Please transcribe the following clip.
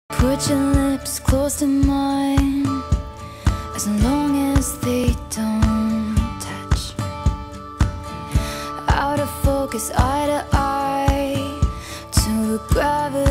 Put your lips close to mine, as long as they don't touch. Out of focus, eye to eye, till the gravity